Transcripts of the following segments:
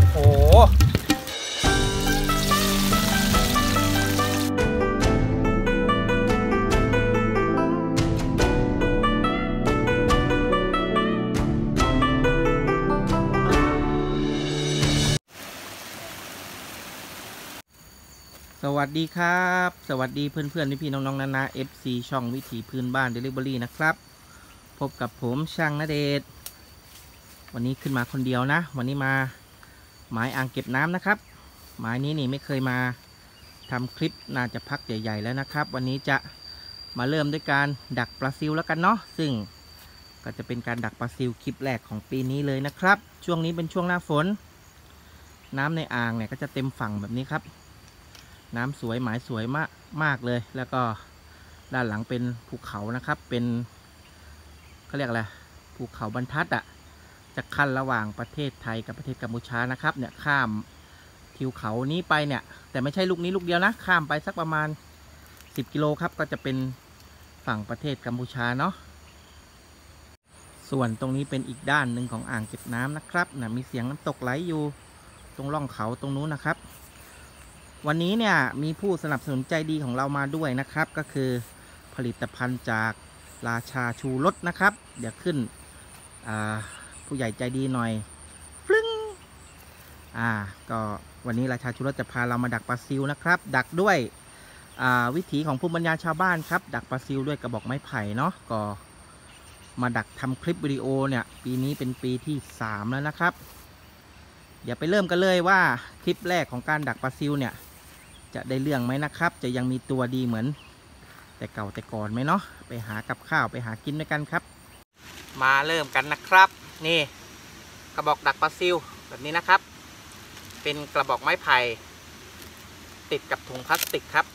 โหสวัสดีครับสวัสดีเพื่อนๆพี่ๆน้องๆนานา FC ช่องวิถีพื้นบ้าน Delivery นะครับพบกับผมช่างณเดชน์วันนี้ขึ้นมาคนเดียวนะวันนี้มาหมายอ่างเก็บน้ำนะครับหมายนี้นี่ไม่เคยมาทำคลิปน่าจะพักใหญ่ๆแล้วนะครับวันนี้จะมาเริ่มด้วยการดักปลาซิวแล้วกันเนาะซึ่งก็จะเป็นการดักปลาซิวคลิปแรกของปีนี้เลยนะครับช่วงนี้เป็นช่วงหน้าฝนน้ำในอ่างเนี่ยก็จะเต็มฝั่งแบบนี้ครับน้ำสวยหมายสวยมากเลยแล้วก็ด้านหลังเป็นภูเขานะครับเป็นเขาเรียกอะไรภูเขาบรรทัดอ่ะจะขั้นระหว่างประเทศไทยกับประเทศกัมพูชานะครับเนี่ยข้ามทิวเขานี้ไปเนี่ยแต่ไม่ใช่ลูกนี้ลูกเดียวนะข้ามไปสักประมาณ10 กิโลครับก็จะเป็นฝั่งประเทศกัมพูชาเนาะส่วนตรงนี้เป็นอีกด้านหนึ่งของอ่างเก็บน้ำนะครับนะมีเสียงน้ำตกไหลอยู่ตรงร่องเขาตรงนู้นนะครับวันนี้เนี่ยมีผู้สนับสนุนใจดีของเรามาด้วยนะครับก็คือผลิตภัณฑ์จากราชาชูรสนะครับเดี๋ยวขึ้นผู้ใหญ่ใจดีหน่อยฟึ้งก็วันนี้ราชาชูรสจะพาเรามาดักปลาซิวนะครับดักด้วยวิถีของภูมิปัญญาชาวบ้านครับดักปลาซิวด้วยกระบอกไม้ไผ่เนาะก็มาดักทำคลิปวิดีโอเนี่ยปีนี้เป็นปีที่3แล้วนะครับเดี๋ยวไปเริ่มกันเลยว่าคลิปแรกของการดักปลาซิวเนี่ยจะได้เรื่องไหมนะครับจะยังมีตัวดีเหมือนแต่เก่าแต่ก่อนไหมเนาะไปหากับข้าวไปหากินด้วยกันครับมาเริ่มกันนะครับนี่กระบอกดักปลาซิวแบบนี้นะครับเป็นกระบอกไม้ไผ่ติดกับถุงพลาสติกครับ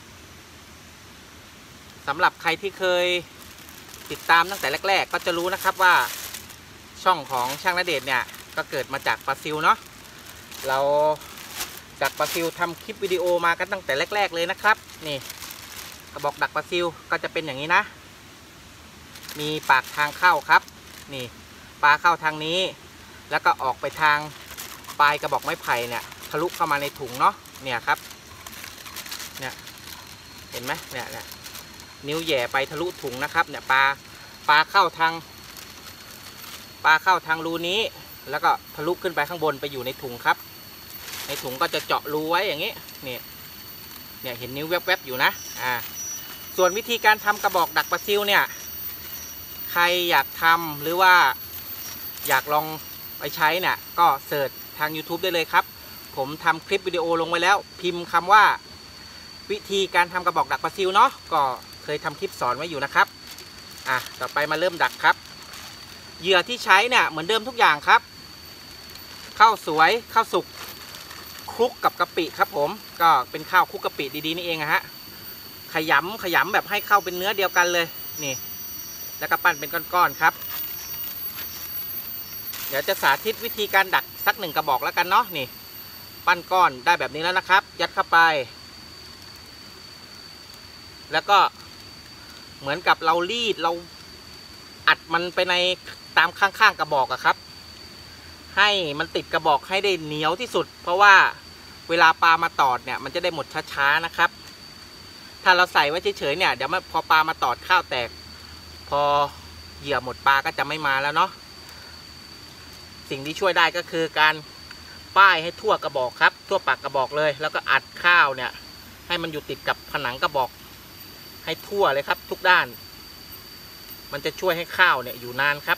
สำหรับใครที่เคยติดตามตั้งแต่แรกๆก็จะรู้นะครับว่าช่องของช่างณเดชน์เนี่ยก็เกิดมาจากปลาซิวเนาะเราดักปลาซิวทำคลิปวิดีโอมากันตั้งแต่แรกๆเลยนะครับนี่กระบอกดักปลาซิวก็จะเป็นอย่างนี้นะมีปากทางเข้าครับนี่ปลาเข้าทางนี้แล้วก็ออกไปทางปลายกระบอกไม้ไผ่เนี่ยทะลุเข้ามาในถุงเนาะเนี่ยครับเนี่ยเห็นไหมเนี่ยนิ้วแย่ไปทะลุถุงนะครับเนี่ยปลาเข้าทางรูนี้แล้วก็ทะลุขึ้นไปข้างบนไปอยู่ในถุงครับในถุงก็จะเจาะรูไว้อย่างนี้เนี่ยเห็นนิ้วแวบๆอยู่นะส่วนวิธีการทำกระบอกดักปลาซิวเนี่ยใครอยากทำหรือว่าอยากลองไปใช้เนี่ยก็เสิร์ชทาง YouTube ได้เลยครับผมทำคลิปวิดีโอลงไว้แล้วพิมพ์คำว่าวิธีการทำกระบอกดักปลาซิวเนาะก็เคยทำคลิปสอนไว้อยู่นะครับต่อไปมาเริ่มดักครับเหยื่อที่ใช้เนี่ยเหมือนเดิมทุกอย่างครับข้าวสวยข้าวสุกคลุกกับกะปิครับผมก็เป็นข้าวคลุกกะปิดีๆนี่เองฮะขยำแบบให้เข้าเป็นเนื้อเดียวกันเลยนี่แล้วก็ปั้นเป็นก้อนๆครับเดี๋ยวจะสาธิตวิธีการดักสัก1 กระบอกแล้วกันเนาะนี่ปั้นก้อนได้แบบนี้แล้วนะครับยัดเข้าไปแล้วก็เหมือนกับเรารีดเราอัดมันไปในตามข้างๆกระบอกอะครับให้มันติดกระบอกให้ได้เหนียวที่สุดเพราะว่าเวลาปลามาตอดเนี่ยมันจะได้หมดช้าๆนะครับถ้าเราใส่ไว้เฉยๆเนี่ยเดี๋ยวพอปลามาตอดข้าวแตกพอเหยื่อหมดปลาก็จะไม่มาแล้วเนาะสิ่งที่ช่วยได้ก็คือการป้ายให้ทั่วกระบอกครับทั่วปากกระบอกเลยแล้วก็อัดข้าวเนี่ยให้มันอยู่ติดกับผนังกระบอกให้ทั่วเลยครับทุกด้านมันจะช่วยให้ข้าวเนี่ยอยู่นานครับ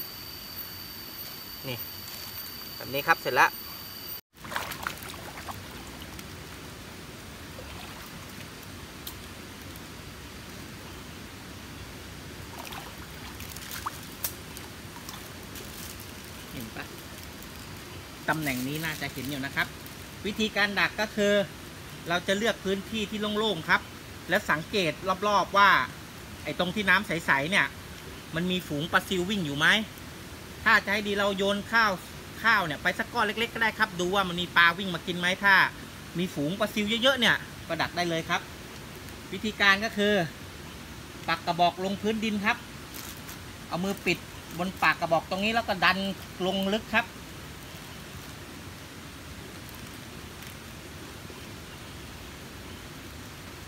นี่แบบนี้ครับเสร็จแล้วเห็นปะตำแหน่งนี้น่าจะเห็นอยู่นะครับวิธีการดักก็คือเราจะเลือกพื้นที่ที่โล่งๆครับและสังเกตรอบๆว่าไอ้ตรงที่น้ำใสๆเนี่ยมันมีฝูงปลาซิววิ่งอยู่ไหมถ้าจะให้ดีเราโยนข้าวเนี่ยไปสักก้อนเล็กๆก็ได้ครับดูว่ามันมีปลาวิ่งมากินไหมถ้ามีฝูงปลาซิวเยอะๆเนี่ยก็ดักได้เลยครับวิธีการก็คือปักกระบอกลงพื้นดินครับเอามือปิดบนปากกระบอกตรงนี้แล้วก็ดันลงลึกครับ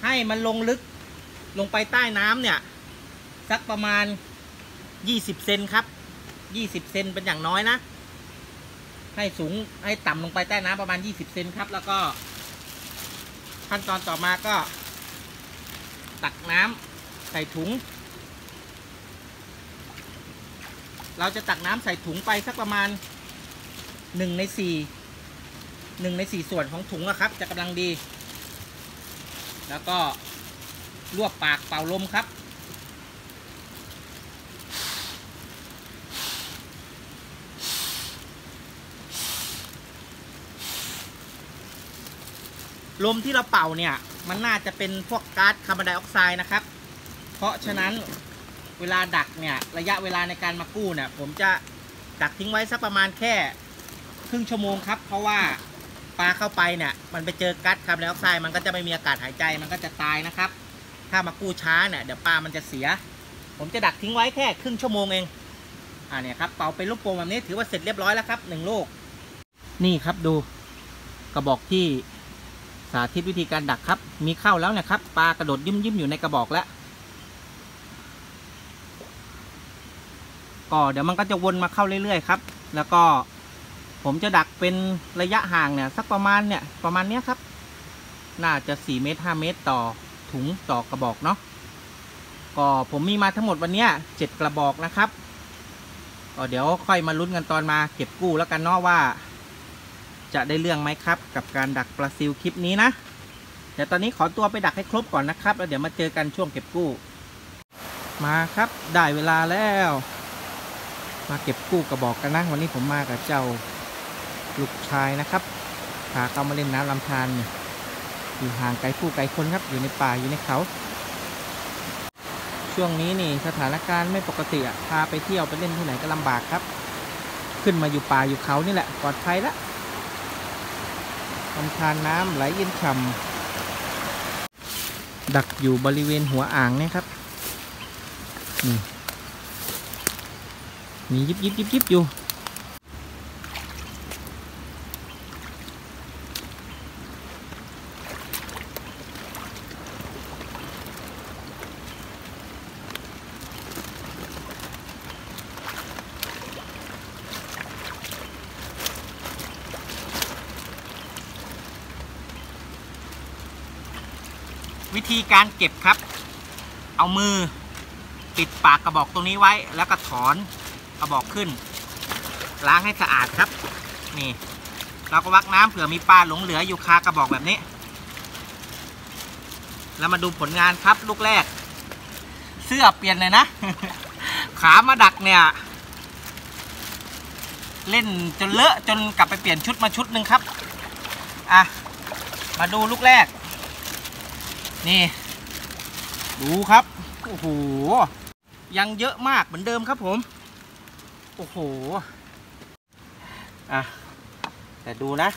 ให้มันลงลึกลงไปใต้น้ำเนี่ยสักประมาณ20 เซนครับ20 เซนเป็นอย่างน้อยนะให้สูงให้ต่ำลงไปใต้น้ำประมาณ20 เซนครับแล้วก็ขั้นตอนต่อมาก็ตักน้ำใส่ถุงเราจะตักน้ำใส่ถุงไปสักประมาณ1 ใน 4ส่วนของถุงนะครับจะกำลังดีแล้วก็รวบปากเป่าลมครับลมที่เราเป่าเนี่ยมันน่าจะเป็นพวกก๊าซคาร์บอนไดออกไซด์นะครับเพราะฉะนั้นเวลาดักเนี่ยระยะเวลาในการมากู้เนี่ยผมจะดักทิ้งไว้สักประมาณแค่ครึ่งชั่วโมงครับเพราะว่าปลาเข้าไปเนี่ยมันไปเจอก๊าซคาร์บอนไดออกไซด์มันก็จะไม่มีอากาศหายใจมันก็จะตายนะครับถ้ามากู้ช้าเนี่ยเดี๋ยวปลามันจะเสียผมจะดักทิ้งไว้แค่ครึ่งชั่วโมงเองเนี่ยครับเป่าเป็นลูกโป่งแบบนี้ถือว่าเสร็จเรียบร้อยแล้วครับ1 ลูกนี่ครับดูกระบอกที่สาธิตวิธีการดักครับมีเข้าแล้วนะครับปลากระโดดยิ้มอยู่ในกระบอกแล้วก็เดี๋ยวมันก็จะวนมาเข้าเรื่อยๆครับแล้วก็ผมจะดักเป็นระยะห่างเนี่ยสักประมาณเนี้ยครับน่าจะ4 เมตร 5 เมตรต่อถุงต่อกระบอกเนาะก็ผมมีมาทั้งหมดวันนี้7 กระบอกนะครับก็เดี๋ยวค่อยมาลุ้นกันตอนมาเก็บกู้แล้วกันเนาะว่าจะได้เรื่องไหมครับกับการดักปลาซิวคลิปนี้นะเดี๋ยวตอนนี้ขอตัวไปดักให้ครบก่อนนะครับแล้วเดี๋ยวมาเจอกันช่วงเก็บกู้มาครับได้เวลาแล้วมาเก็บกู้กระบอกกันนะวันนี้ผมมากับเจ้าลูกชายนะครับพาเขามาเล่นน้ำลำธารอยู่ห่างไกลผู้ไกลคนครับอยู่ในป่าอยู่ในเขาช่วงนี้นี่สถานการณ์ไม่ปกติพาไปเที่ยวไปเล่นที่ไหนก็ลำบากครับขึ้นมาอยู่ป่าอยู่เขานี่แหละปลอดภัยละลำธารน้ำไหลเย็นฉ่ำดักอยู่บริเวณหัวอ่างนี่ครับนี่มียิบอยู่วิธีการเก็บครับเอามือปิดปากกระบอกตรงนี้ไว้แล้วก็ถอนกระบอกขึ้นล้างให้สะอาดครับนี่เราก็วักน้ำเผื่อมีปลาหลงเหลืออยู่คากระบอกแบบนี้แล้วมาดูผลงานครับลูกแรกเสื้อเปลี่ยนเลยนะ ขามาดักเนี่ยเล่นจนเลอะจนกลับไปเปลี่ยนชุดมาชุดหนึ่งครับมาดูลูกแรกนี่ดูครับโอ้โหยังเยอะมากเหมือนเดิมครับผมโอ้โหแต่ดูนะ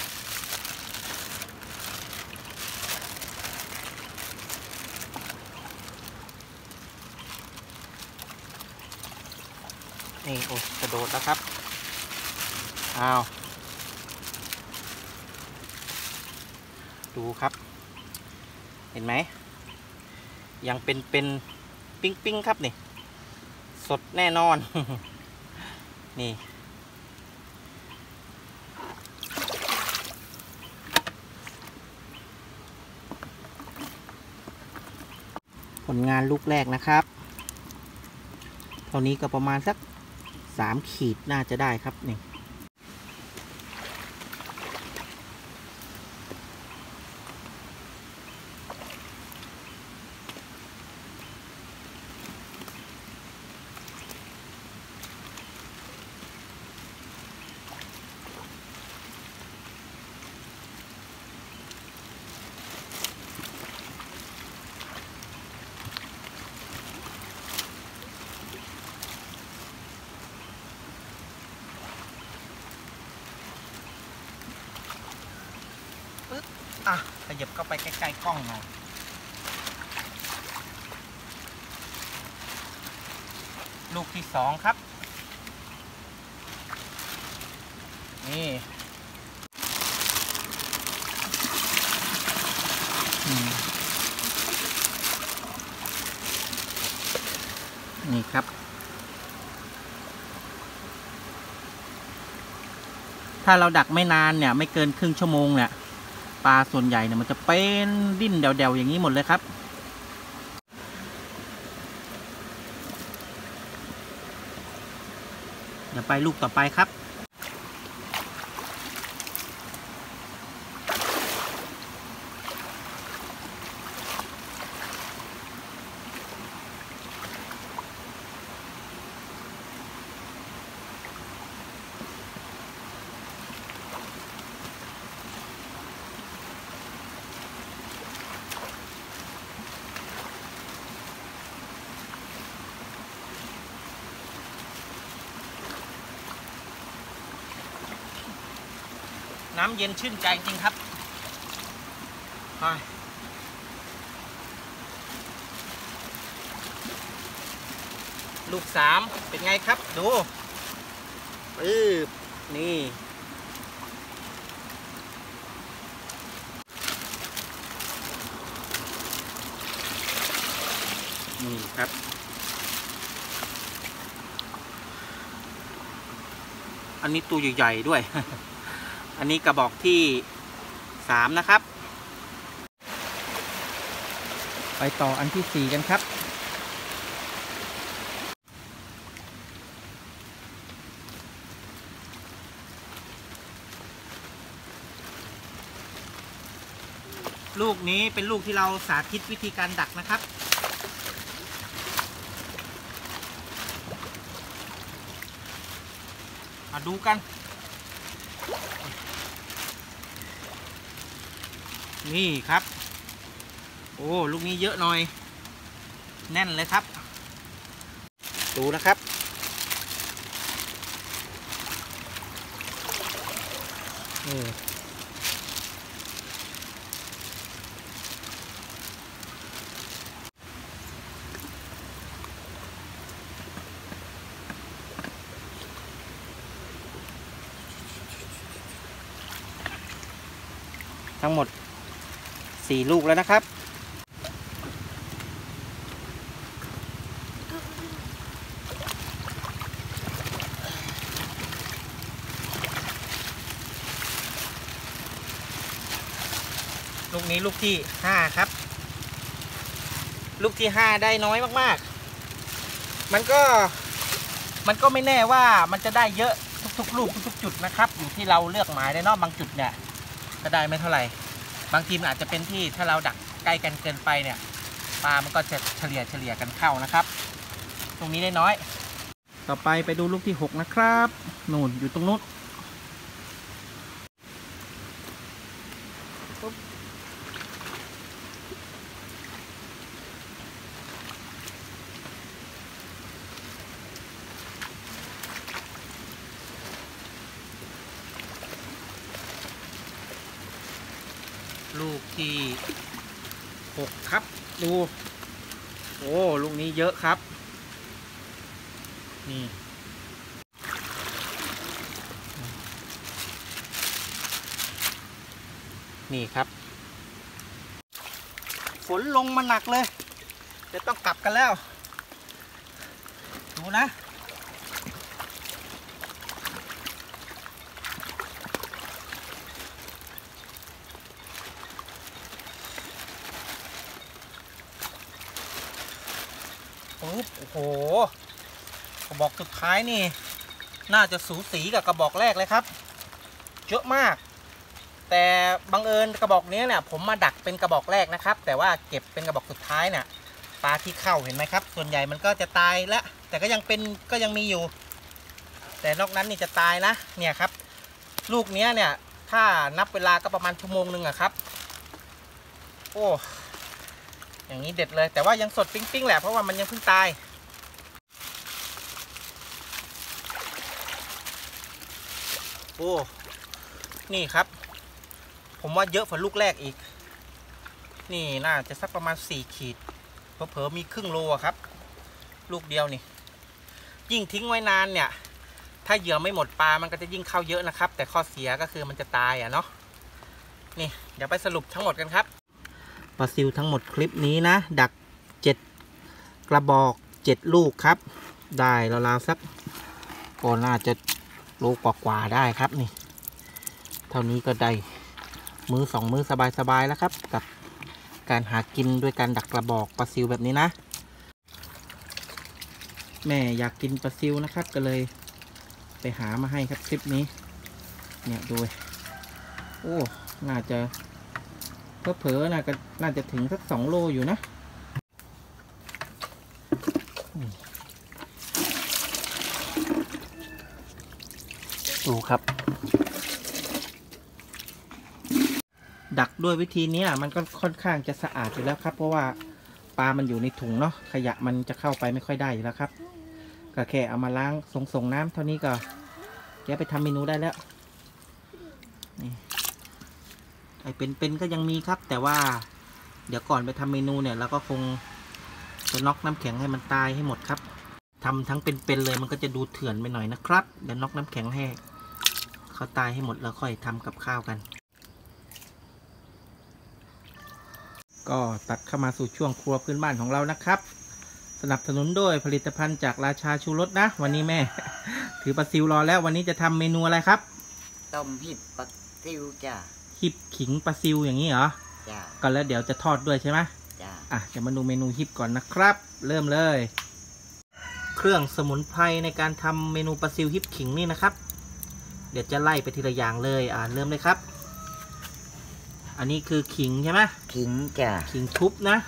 นี่โอ้กระโดดแล้วครับดูครับเห็นไหมยังเป็นปิ้งครับนี่สดแน่นอน นี่ผลงานลูกแรกนะครับเท่านี้ก็ประมาณสัก3 ขีดน่าจะได้ครับนี่ขยับเข้าไปใกล้ๆกล้องหน่อยลูกที่2ครับนี่ถ้าเราดักไม่นานเนี่ยไม่เกินครึ่งชั่วโมงเนี่ยปลาส่วนใหญ่เนี่ยมันจะเป็นดิ้นเดี่ยวๆอย่างนี้หมดเลยครับเดี๋ยวไปลูกต่อไปครับน้ำเย็นชื่นใจจริงครับลูก3เป็นไงครับดูนี่ครับอันนี้ตัวใหญ่ๆด้วย อันนี้กระบอกที่3นะครับไปต่ออันที่4กันครับลูกนี้เป็นลูกที่เราสาธิตวิธีการดักนะครับมาดูกันนี่ครับโอ้ลูกนี้เยอะหน่อยแน่นเลยครับดูนะครับทั้งหมด4ลูกแล้วนะครับลูกนี้ลูกที่5ครับลูกที่5ได้น้อยมากๆมันก็ไม่แน่ว่ามันจะได้เยอะทุกๆลูกทุกๆจุดนะครับอยู่ที่เราเลือกหมายได้เนาะบางจุดเนี่ยก็ได้ไม่เท่าไหร่บางทีมันอาจจะเป็นที่ถ้าเราดักใกล้กันเกินไปเนี่ยปลามันก็จะเฉลี่ยกันเข้านะครับตรงนี้ได้น้อยต่อไปดูลูกที่6นะครับนู่นอยู่ตรงนู้นลูกที่6ครับดูโอ้ลูกนี้เยอะครับนี่ครับฝนลงมาหนักเลยจะต้องกลับกันแล้วดูนะปุ๊บโอ้โหกระบอกสุดท้ายนี่น่าจะสูสีกับกระบอกแรกเลยครับเยอะมากแต่บังเอิญกระบอกนี้เนี่ยผมมาดักเป็นกระบอกแรกนะครับแต่ว่าเก็บเป็นกระบอกสุดท้ายเนี่ยปลาที่เข้าเห็นไหมครับส่วนใหญ่มันก็จะตายแล้วแต่ก็ยังมีอยู่แต่นอกนั้นนี่จะตายนะเนี่ยครับลูกนี้เนี่ยถ้านับเวลาก็ประมาณชั่วโมงนึงอะครับโอ้อย่างนี้เด็ดเลยแต่ว่ายังสดปิ้งๆแหละเพราะว่ามันยังเพิ่งตายโอ้นี่ครับผมว่าเยอะกว่าลูกแรกอีกนี่น่าจะสักประมาณ4 ขีดเผลอๆมีครึ่งโลครับลูกเดียวนี่ยิ่งทิ้งไว้นานเนี่ยถ้าเหยื่อไม่หมดปลามันก็จะยิ่งเข้าเยอะนะครับแต่ข้อเสียก็คือมันจะตายอ่ะเนาะนี่เดี๋ยวไปสรุปทั้งหมดกันครับปลาซิวทั้งหมดคลิปนี้นะดัก7 กระบอก7 ลูกครับได้ราวๆสักก็น่าจะโลกว่าๆได้ครับนี่เท่านี้ก็ได้มื้อสองมื้อสบายๆแล้วครับกับการหากินด้วยการดักกระบอกปลาซิวแบบนี้นะแม่อยากกินปลาซิวนะครับก็เลยไปหามาให้ครับคลิปนี้เนี่ยดูโอ้น่าจะเผลอๆน่าจะถึงสัก2 โลอยู่นะดูครับดักด้วยวิธีนี้มันก็ค่อนข้างจะสะอาดอยู่แล้วครับเพราะว่าปลามันอยู่ในถุงเนาะขยะมันจะเข้าไปไม่ค่อยได้อยู่แล้วครับก็แค่เอามาล้างส่งน้ำเท่านี้ก็แกไปทำเมนูได้แล้วนี่ไอเป็นก็ยังมีครับแต่ว่าเดี๋ยวก่อนไปทำเมนูเนี่ยเราก็คงจะน็อกน้ำแข็งให้มันตายให้หมดครับทำทั้งเป็นเลยมันก็จะดูเถื่อนไปหน่อยนะครับเดี๋ยวน็อกน้ำแข็งให้เขาตายให้หมดแล้วค่อยทำกับข้าวกันก็ตัดเข้ามาสู่ช่วงครัวพื้นบ้านของเรานะครับสนับสนุนโดยผลิตภัณฑ์จากราชาชูรสนะวันนี้แม่ ถือปลาซิวรอแล้ววันนี้จะทำเมนูอะไรครับต้มหิบปลาซิวจ้ะหิบขิงปลาซิวอย่างนี้เหรอจ้ะก็แล้วเดี๋ยวจะทอดด้วยใช่ไหมจ้ะจะมาดูเมนูหิบก่อนนะครับเริ่มเลยเครื่องสมุนไพรในการทำเมนูปลาซิวหิบขิงนี่นะครับเดี๋ยวจะไล่ไปทีละอย่างเลยเริ่มเลยครับอันนี้คือขิงใช่ไหมขิงจ้ะขิงทุบนะ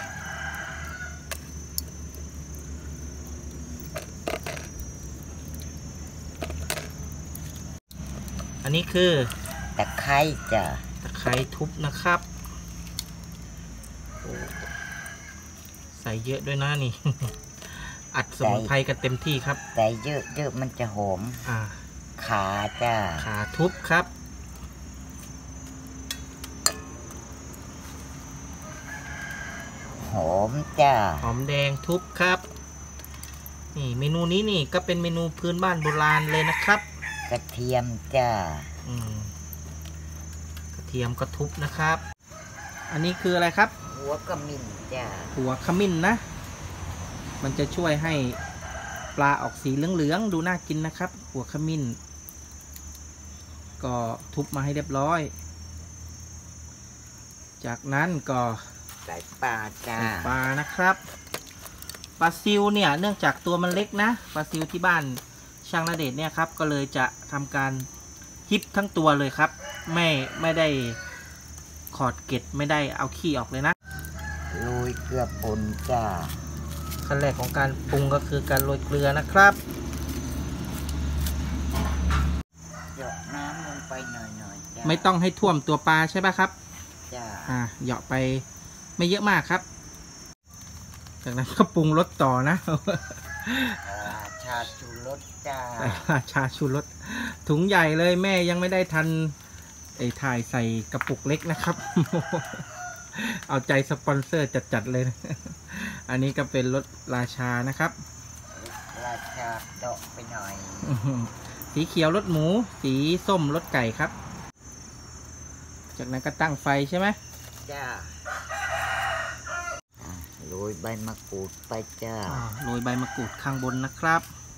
อันนี้คือตะไคร้จ้ะตะไคร้ทุบนะครับใส่เยอะด้วยนะนี่ อัดสมุนไพรกันเต็มที่ครับใส่เยอะมันจะหอมขาจ้ะขาทุบครับหอมจ้าหอมแดงทุบครับนี่เมนูนี้นี่ก็เป็นเมนูพื้นบ้านโบราณเลยนะครับกระเทียมจ้ากระเทียมก็ทุบนะครับอันนี้คืออะไรครับหัวขมิ้นจ้าหัวขมิ้นนะมันจะช่วยให้ปลาออกสีเหลืองๆดูน่ากินนะครับหัวขมิ้นก็ทุบมาให้เรียบร้อยจากนั้นก็ใส่ปลาจ้าปลานะครับปลาซิวเนี่ยเนื่องจากตัวมันเล็กนะปลาซิวที่บ้านช่างณเดชน์เนี่ยครับก็เลยจะทำการฮิปทั้งตัวเลยครับไม่ได้ขอดเกล็ดไม่ได้เอาขี้ออกเลยนะโรยเกลือป่นจ้าขั้นแรกของการปรุงก็คือการโรยเกลือนะครับหยดน้ำลงไปหน่อยๆจ้าไม่ต้องให้ท่วมตัวปลาใช่ไหมครับจ้าเหยาะไปไม่เยอะมากครับจากนั้นก็ปรุงรสต่อนะชาชูรสจ้าชาชูรสถุงใหญ่เลยแม่ยังไม่ได้ทันถ่ายใส่กระปุกเล็กนะครับเอาใจสปอนเซอร์จัดๆเลยนะอันนี้ก็เป็นรสราชานะครับราชาดอกไปหน่อยสีเขียวรสหมูสีส้มรสไก่ครับจากนั้นก็ตั้งไฟใช่ไหมจ้าโรยใบมะกรูดไปจ้าโรยใบมะกรูดข้างบนนะครับ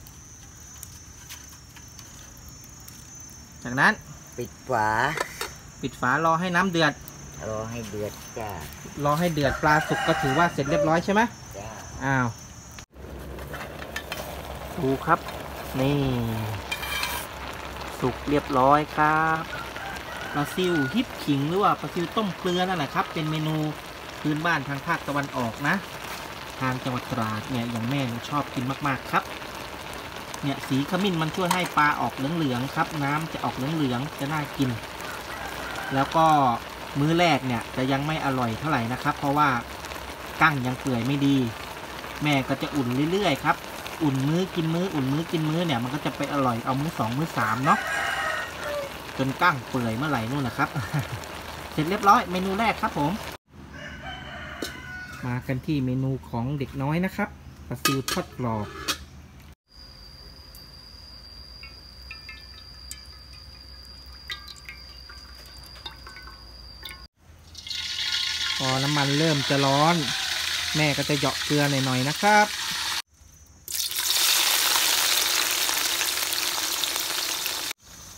จากนั้นปิดฝารอให้น้ำเดือดรอให้เดือดจ้ารอให้เดือดปลาสุกก็ถือว่าเสร็จเรียบร้อยใช่ไหมจ้าดูครับนี่สุกเรียบร้อยครับปลาซิวฮิปขิงหรือว่าปลาซิวต้มเกลือนั่นแหละครับเป็นเมนูพื้นบ้านทางภาคตะวันออกนะทางจังหวัดตราดเนี่ยอย่างแม่ชอบกินมากๆครับเนี่ยสีขมิ้นมันช่วยให้ปลาออกเหลืองๆครับน้ำจะออกเหลืองๆจะน่ากินแล้วก็มื้อแรกเนี่ยจะยังไม่อร่อยเท่าไหร่นะครับเพราะว่ากั้งยังเปื่อยไม่ดีแม่ก็จะอุ่นเรื่อยๆครับอุ่นมื้อกินมื้ออุ่นมื้อกินมื้อเนี่ยมันก็จะไปอร่อยเอามื้อ2มื้อ3เนาะจนกั้งเปื่อยเมื่อไหร่นู่นนะครับ เสร็จเรียบร้อยเมนูแรกครับผมมากันที่เมนูของเด็กน้อยนะครับปลาซิวทอดกรอบพอน้ำมันเริ่มจะร้อนแม่ก็จะเหยาะเกลือหน่อยๆนะครับ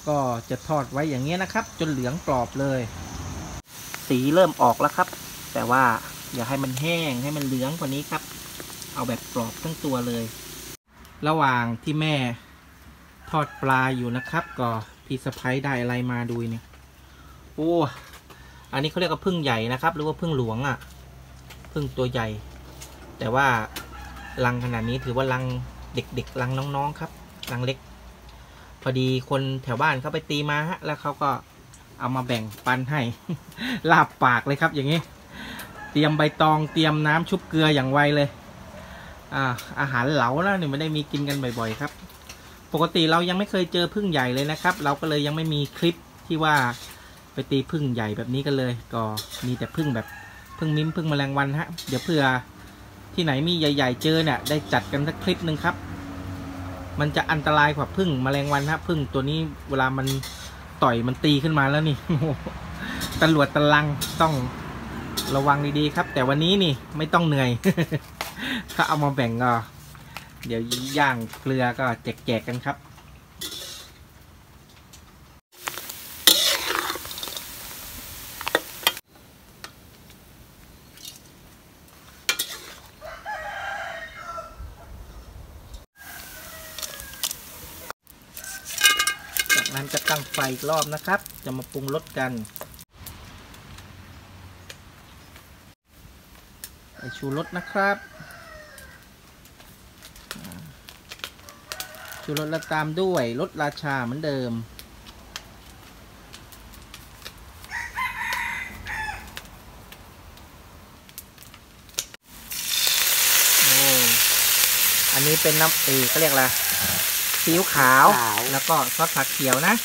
ก็จะทอดไว้อย่างเงี้ยนะครับจนเหลืองกรอบเลยสีเริ่มออกแล้วครับแต่ว่าอย่าให้มันแห้งให้มันเหลืองกว่านี้ครับเอาแบบกรอบทั้งตัวเลยระหว่างที่แม่ทอดปลาอยู่นะครับก็พี่สะพ้ยได้อะไรมาดูเนี่ยโอ้อันนี้เขาเรียกว่าพึ่งใหญ่นะครับหรือว่าพึ่งหลวงอ่ะพึ่งตัวใหญ่แต่ว่ารังขนาดนี้ถือว่ารังเด็กๆรังน้องๆครับรังเล็กพอดีคนแถวบ้านเขาไปตีมาฮะแล้วเขาก็เอามาแบ่งปันให้ ลาบปากเลยครับอย่างนี้เตรียมใบตองเตรียมน้ำชุบเกลืออย่างไวเลยอาหารเหลานะเนี่ยไม่ได้มีกินกันบ่อยๆครับปกติเรายังไม่เคยเจอพึ่งใหญ่เลยนะครับเราก็เลยยังไม่มีคลิปที่ว่าไปตีพึ่งใหญ่แบบนี้กันเลยก็มีแต่พึ่งแบบพึ่งมิ้มพึ่งแมลงวันฮะเดี๋ยวเผื่อที่ไหนมีใหญ่ๆเจอเนี่ยได้จัดกันสักคลิปหนึ่งครับมันจะอันตรายกว่าพึ่งแมลงวันฮะพึ่งตัวนี้เวลามันต่อยมันตีขึ้นมาแล้วนี่ ตำรวจตะลังต้องระวังดีๆครับแต่วันนี้นี่ไม่ต้องเหนื่อย ถ้าเอามาแบ่งก็เดี๋ยวย่างเกลือก็แจกๆกันครับจากนั้นจะตั้งไฟอีกรอบนะครับจะมาปรุงรสกันใส่ชูรสนะครับชูรสแล้วตามด้วยรสราชาเหมือนเดิมโอ้อันนี้เป็นน้ำเขาเรียกอะไรซีอิ๊วขาวแล้วก็ซอสผักเขียวนะ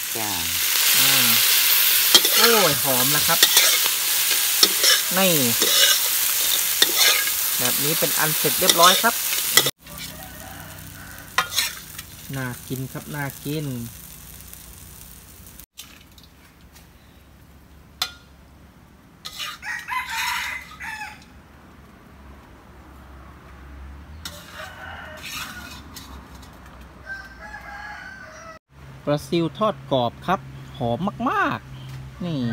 โอ้ยหอมนะครับนี่แบบนี้เป็นอันเสร็จเรียบร้อยครับน่ากินครับน่ากินปลาซิวทอดกรอบครับหอมมากๆนี่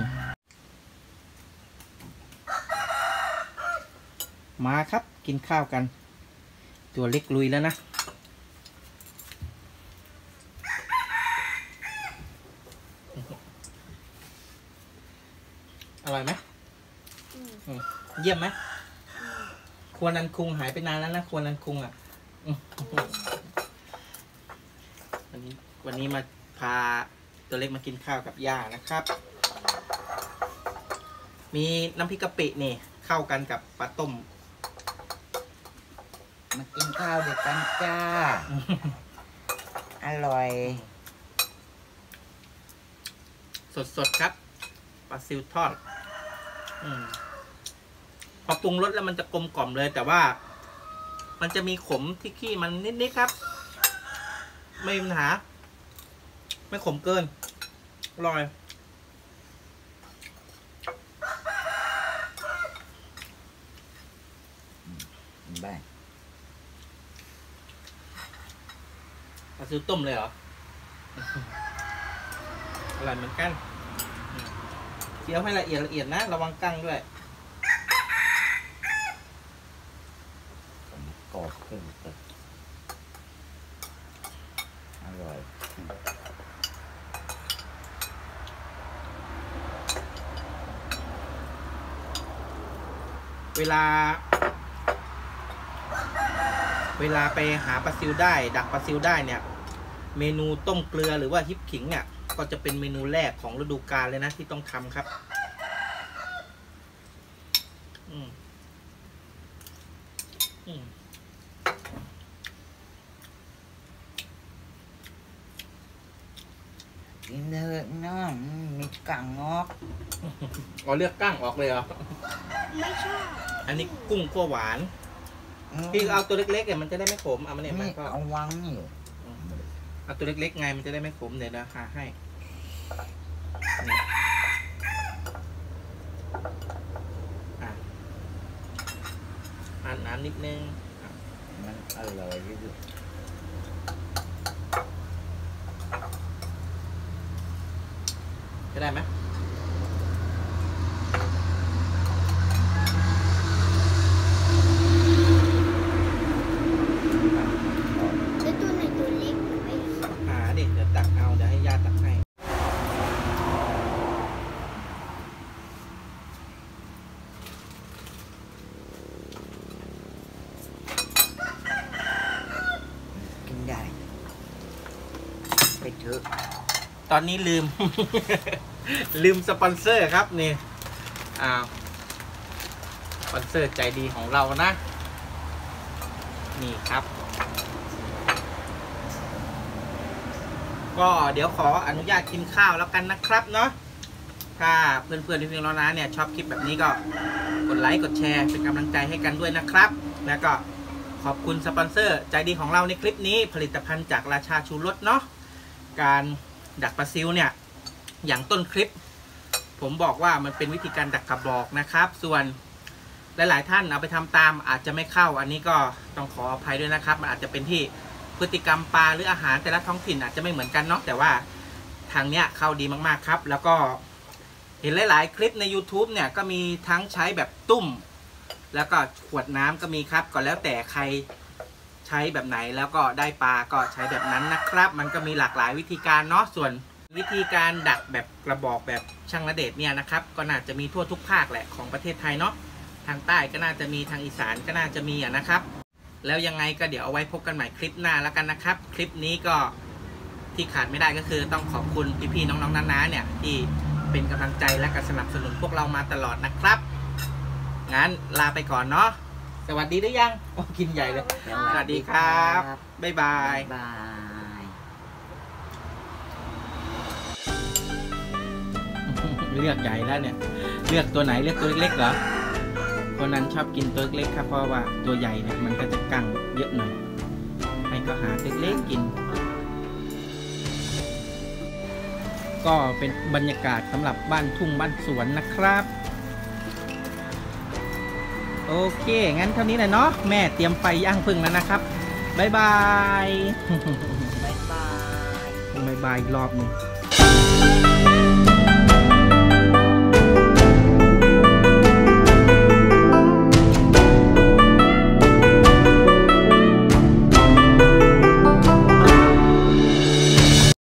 มาครับกินข้าวกันตัวเล็กลุยแล้วนะอร่อยไหมเยี่ยมไหมครัวนันคุงหายไปนานแล้วนะครัวนันคุงอ่ะวันนี้มาพาตัวเล็กมากินข้าวกับย่านะครับมีน้ำพริกกะปินี่เข้ากันกับปลาต้มมากินข้าวด้วยกันจ้า อร่อยสดๆครับปลาซิวทอดพอปรุงรสแล้วมันจะกลมกล่อมเลยแต่ว่ามันจะมีขมที่ขี้มันนิดๆครับไม่มีปัญหาไม่ขมเกินอร่อยบ้างปลาซิวต้มเลยเหรออร่อยเหมือนกันเคี้ยวให้ละเอียดนะระวังกั้งด้วยกรอบขึ้นอร่อยเวลาไปหาปลาซิวได้ดักปลาซิวได้เนี่ยเมนูต้มเกลือหรือว่าฮิปขิงเนี่ยก็จะเป็นเมนูแรกของฤดูกาลเลยนะที่ต้องทำครับกินเถอะน้องมีกังงอกอ๋อเลือกกั้งออกเลยเหรอไม่ชอบอันนี้กุ้งคั่วหวานพี่เอาตัวเล็กๆเนี่ยมันจะได้ไม่ขมเอามาเนี่ยมันก็เอาวางอยู่เอาตัวเล็กๆไงมันจะได้ไม่ขมเดี๋ยวราคาให้น้ำนิดนึงมันอร่อยอยู่จะได้ไหมแล้วตัวไหนตัวเล็กไว้หาดิเดี๋ยวตักเอาเดี๋ยวให้ย่าตักให้กินได้ไปเถอะตอนนี้ลืม ลืมสปอนเซอร์ครับนี่สปอนเซอร์ใจดีของเรานะ นี่ครับ ก็เดี๋ยวขออนุญาตกินข้าวแล้วกันนะครับเนาะถ้าเพื่อนๆพี่ๆน้องๆเนี่ยชอบคลิปแบบนี้ก็กดไลค์กดแชร์เป็นกำลังใจให้กันด้วยนะครับ แล้วก็ขอบคุณสปอนเซอร์ใจดีของเราในคลิปนี้ผลิตภัณฑ์จากราชาชูรสเนาะการดักปลาซิวเนี่ยอย่างต้นคลิปผมบอกว่ามันเป็นวิธีการดักกระบอกนะครับส่วนหลายๆท่านเอาไปทำตามอาจจะไม่เข้าอันนี้ก็ต้องขออภัยด้วยนะครับมันอาจจะเป็นที่พฤติกรรมปลาหรืออาหารแต่ละท้องถิ่นอาจจะไม่เหมือนกันเนาะแต่ว่าทางเนี้ยเข้าดีมากๆครับแล้วก็เห็นหลายๆคลิปใน YouTube เนี่ยก็มีทั้งใช้แบบตุ้มแล้วก็ขวดน้ำก็มีครับก็แล้วแต่ใครใช้แบบไหนแล้วก็ได้ปลาก็ใช้แบบนั้นนะครับมันก็มีหลากหลายวิธีการเนาะส่วนวิธีการดักแบบกระบอกแบบช่างณเดชน์เนี่ยนะครับก็น่าจะมีทั่วทุกภาคแหละของประเทศไทยเนาะทางใต้ก็น่าจะมีทางอีสานก็น่าจะมีนะครับแล้วยังไงก็เดี๋ยวเอาไว้พบกันใหม่คลิปหน้าแล้วกันนะครับคลิปนี้ก็ที่ขาดไม่ได้ก็คือต้องขอบคุณพี่ๆน้องๆน้าๆเนี่ยที่เป็นกำลังใจและก็สนับสนุนพวกเรามาตลอดนะครับงั้นลาไปก่อนเนาะสวัสดีหรือยังโอ้กินใหญ่เลยสวัสดีครับบ๊ายบายบายเลือกใหญ่แล้วเนี่ยเลือกตัวไหนเลือกตัวเล็กๆเหรอคนนั้นชอบกินตัวเล็กครับเพราะว่าตัวใหญ่เนี่ยมันก็จะกังเยอะหน่อยให้ก็หาตัวเล็กกินก็เป็นบรรยากาศสำหรับบ้านทุ่งบ้านสวนนะครับโอเคงั้นเท่านี้แหละเนาะแม่เตรียมไฟย่างพึ่งแล้วนะครับบ๊ายบายบายบายบ๊ายบายอีกรอบหนึ่ง